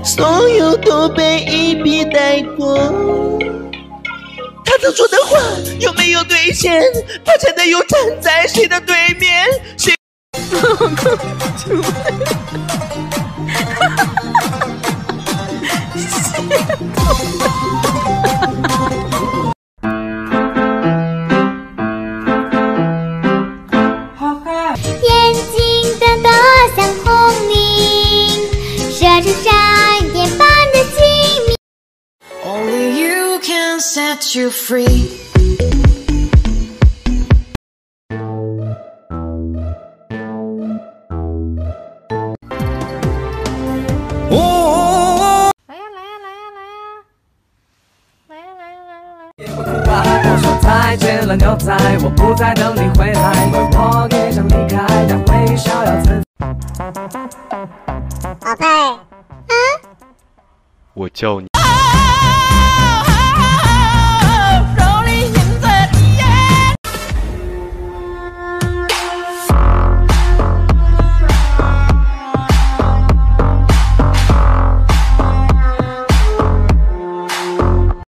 所有都被一笔带过。他曾说的话有没有兑现？他真的又站在谁的对面？谁？ 眼睛瞪得像红铃，射出闪电般的精明。 Only you can set you free. 我说再见了，牛仔，我不再等你回来，因为我也想离开，但微笑要自。 宝贝， 我叫你。